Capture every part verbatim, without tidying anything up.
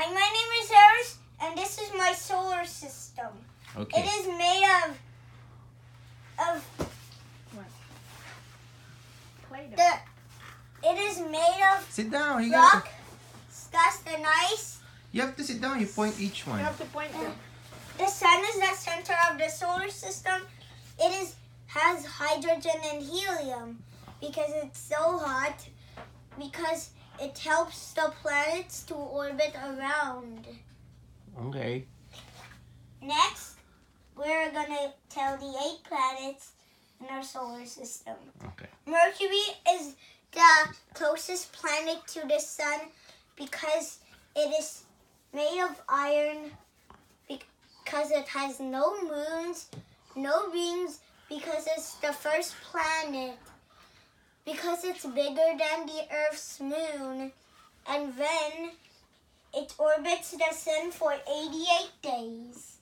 Hi, my name is Eris, and this is my solar system. Okay. It is made of of What? Play-Doh. the. It is made of Sit down. You rock, gotta. dust, and ice. You have to sit down. You point each You one. have to point them. The sun is the center of the solar system. It is has hydrogen and helium because it's so hot. Because it helps the planets to orbit around. Okay. Next, we're gonna tell the eight planets in our solar system. Okay. Mercury is the closest planet to the sun because it is made of iron, because it has no moons, no rings, because it's the first planet, because it's bigger than the Earth's moon, and then it orbits the sun for eighty-eight days.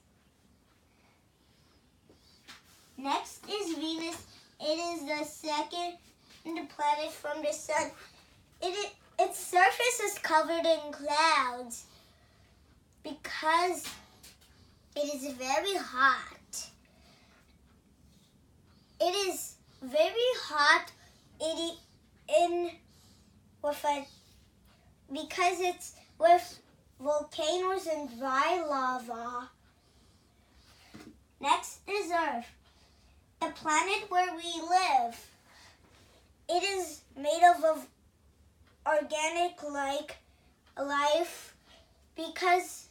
Next is Venus. It is the second planet from the sun. It is, its surface is covered in clouds because it is very hot. It is very hot it, in with a, because it's with volcanoes and dry lava. Next is Earth, the planet where we live. It is made of, of organic like life because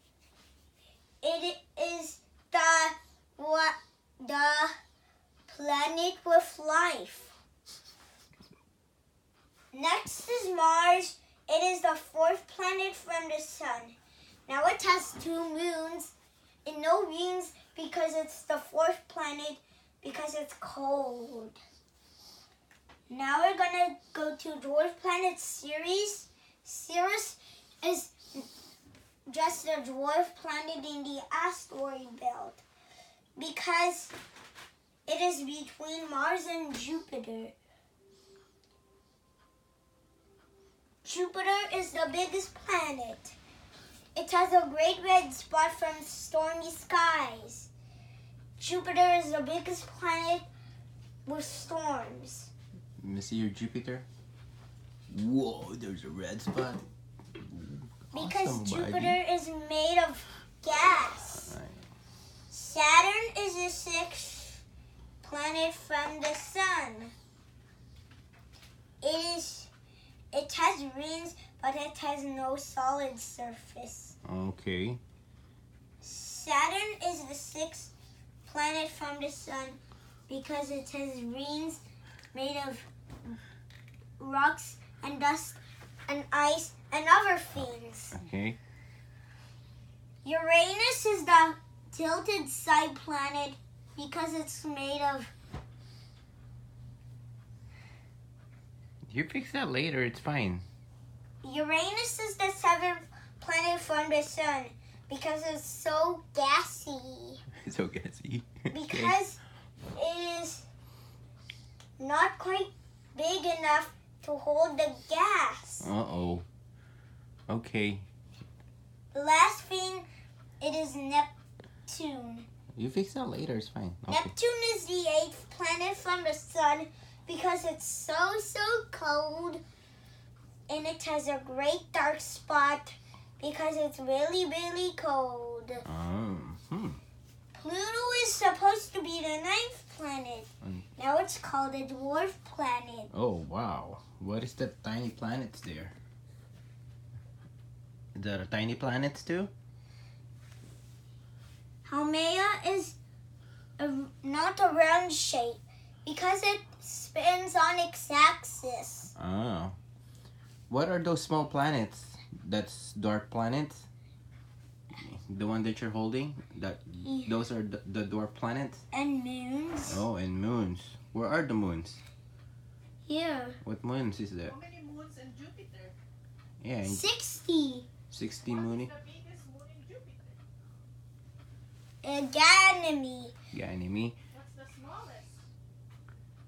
it is the what the planet with life. Next is Mars. It is the fourth planet from the sun. Now it has two moons and no rings because it's the fourth planet because it's cold. Now we're gonna go to dwarf planet Ceres. Ceres is just a dwarf planet in the asteroid belt because it is between Mars and Jupiter. Jupiter is the biggest planet. It has a great red spot from stormy skies. Jupiter is the biggest planet with storms. Let me see your Jupiter. Whoa, there's a red spot. Because Awesome, Jupiter buddy. is made of gas. Right. Saturn is the sixth planet from the sun. It is it has rings, but it has no solid surface. Okay. Saturn is the sixth planet from the sun because it has rings made of rocks and dust and ice and other things. Okay. Uranus is the tilted side planet because it's made of. You fix that later. It's fine. Uranus is the seventh planet from the sun because it's so gassy. It's so gassy. Because it is not quite big enough to hold the gas. Uh-oh. Okay. Last thing, it is Neptune. You fix that later. It's fine. Okay. Neptune is the eighth planet from the sun because it's so, so cold. And it has a great dark spot because it's really, really cold. Um, hmm. Pluto is supposed to be the ninth planet. Mm. Now it's called a dwarf planet. Oh, wow. What is that tiny planets there? Is that a tiny planets too? Haumea is a, not a round shape because it spins on its axis. Oh. What are those small planets? That's dwarf planets? The one that you're holding? That Yeah. Those are the, the dwarf planets? And moons. Oh, and moons. Where are the moons? Here. What moons is that? How many moons in Jupiter? Yeah, and sixty. sixty What moon. is the biggest moon in Jupiter? Ganymede. Ganymede. What's the smallest?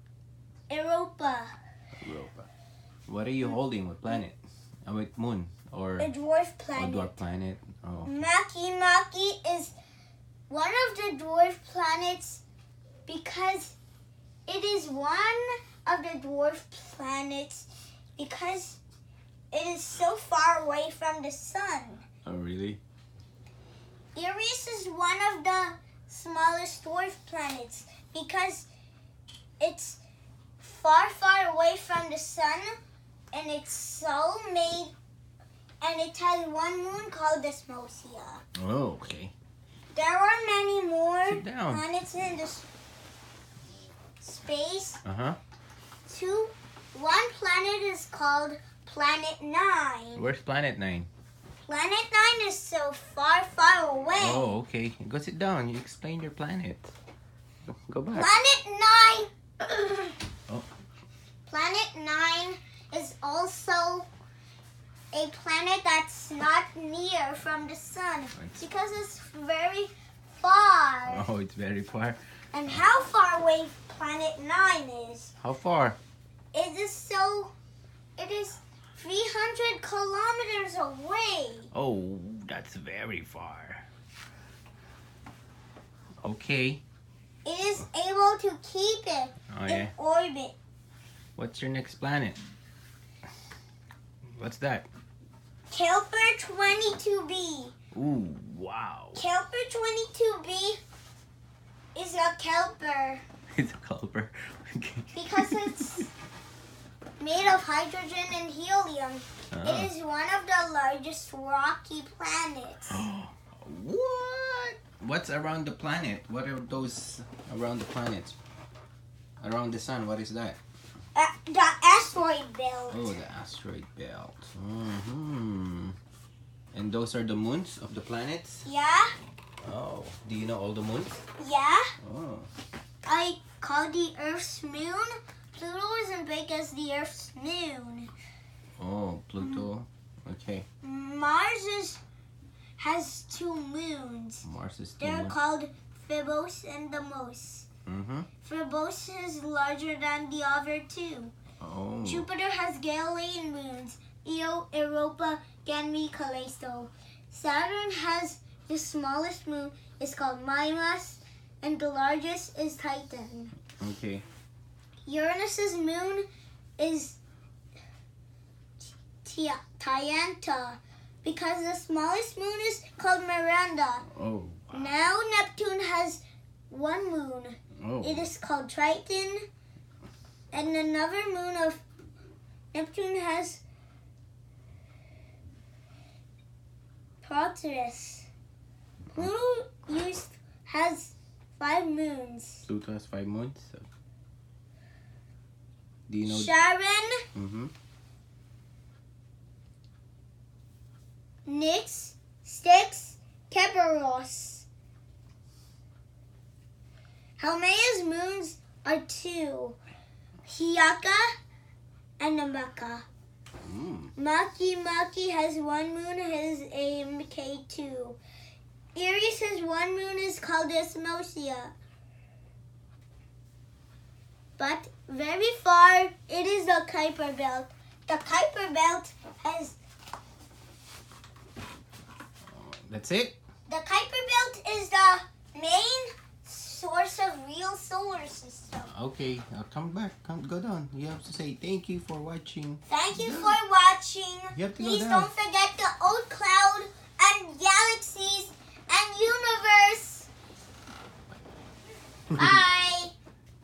Europa. Europa. What are you holding? What planet? Oh, wait, moon. or a dwarf a planet. dwarf planet? Oh, Maki Maki is one of the dwarf planets because it is one of the dwarf planets because it is so far away from the sun. oh really? Eris is one of the smallest dwarf planets because it's far, far away from the sun and it's so made and it has one moon called Desmosia. Oh, okay. There are many more Sit down. planets in this space. Uh huh. Two, one planet is called Planet Nine. Where's Planet Nine? Planet Nine is so far, far away. Oh, okay. Go sit down. You explain your planet. Go, go back. Planet Nine. Oh. Planet Nine is also a planet that's not near from the sun Right. because it's very far. Oh, it's very far. And how far away Planet Nine is? How far? It is so. It is three hundred kilometers away. Oh, that's very far. Okay. It is able to keep it Oh, in yeah. orbit. What's your next planet? What's that? Kepler twenty-two b. Ooh, wow. Kepler twenty-two b is a Kepler It's a Culper. Okay. because it's made of hydrogen and helium. Ah. It is one of the largest rocky planets. What? What's around the planet? What are those around the planets? Around the sun, what is that? Uh, the asteroid belt. Oh, the asteroid belt. hmm And those are the moons of the planets? Yeah, Oh, do you know all the moons? yeah. Oh, I call the Earth's moon. Pluto isn't big as the Earth's moon. oh, Pluto. Okay, Mars is, has two moons. Mars is the They're moon. called Phobos and Deimos. Mm-hmm. Phobos is larger than the other two. Oh, Jupiter has Galilean moons, Io, Europa, Ganymede, Callisto. Saturn has the smallest moon, is called Mimas, and the largest is Titan. okay. Uranus's moon is Tia- Tianta, because the smallest moon is called Miranda. Oh, wow. Now Neptune has one moon. Oh, It is called Triton, and another moon of Neptune has Proteus. Pluto used has five moons. Pluto has five moons. So. Do you know? Charon, Mm-hmm. Nix, Styx, Kerberos. Haumeia's moons are two, Hyaka and Namaka. Mm. Maki Maki has one moon, his A M K two. Eris has one moon, is called Desmosia. But very far, it is the Kuiper Belt. The Kuiper Belt has, That's it. the Kuiper Belt is the main source of real solar system. Okay, I'll come back. Come, go down. You have to say thank you for watching. Thank you for watching. You have to go Please down. don't forget the old cloud and galaxies and universe. Bye.